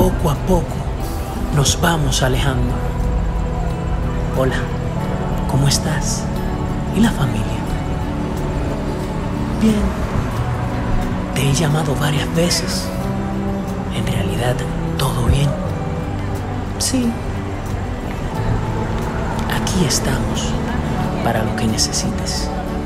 poco a poco nos vamos alejando. Hola, ¿cómo estás? ¿Y la familia? Bien, te he llamado varias veces. En realidad, ¿todo bien? Sí. Aquí estamos para lo que necesites.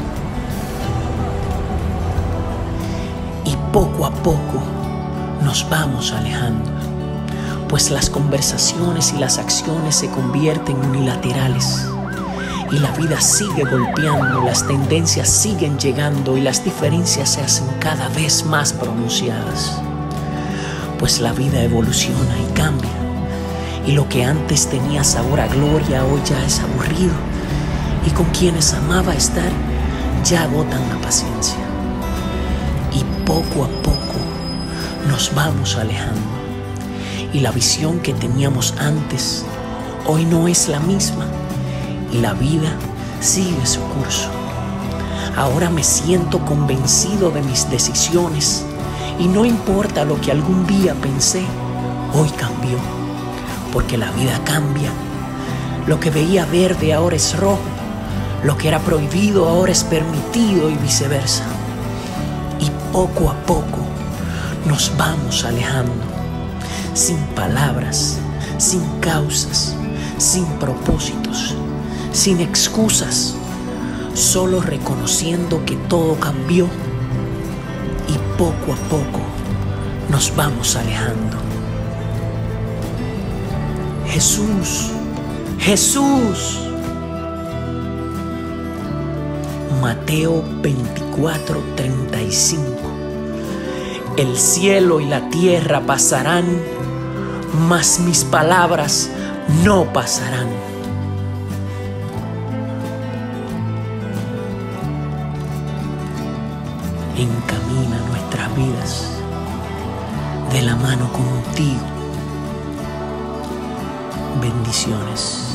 Y poco a poco nos vamos alejando, pues las conversaciones y las acciones se convierten unilaterales y la vida sigue golpeando, las tendencias siguen llegando y las diferencias se hacen cada vez más pronunciadas, pues la vida evoluciona y cambia y lo que antes tenía sabor a gloria hoy ya es aburrido y con quienes amaba estar ya agotan la paciencia y poco a poco nos vamos alejando y la visión que teníamos antes hoy no es la misma y la vida sigue su curso. Ahora me siento convencido de mis decisiones y no importa lo que algún día pensé, hoy cambió, porque la vida cambia. Lo que veía verde ahora es rojo, lo que era prohibido ahora es permitido y viceversa. Y poco a poco nos vamos alejando, sin palabras, sin causas, sin propósitos, sin excusas, solo reconociendo que todo cambió y poco a poco nos vamos alejando. Jesús, Jesús. Mateo 24:35. El cielo y la tierra pasarán, mas mis palabras no pasarán. Encamina nuestras vidas de la mano contigo. Bendiciones.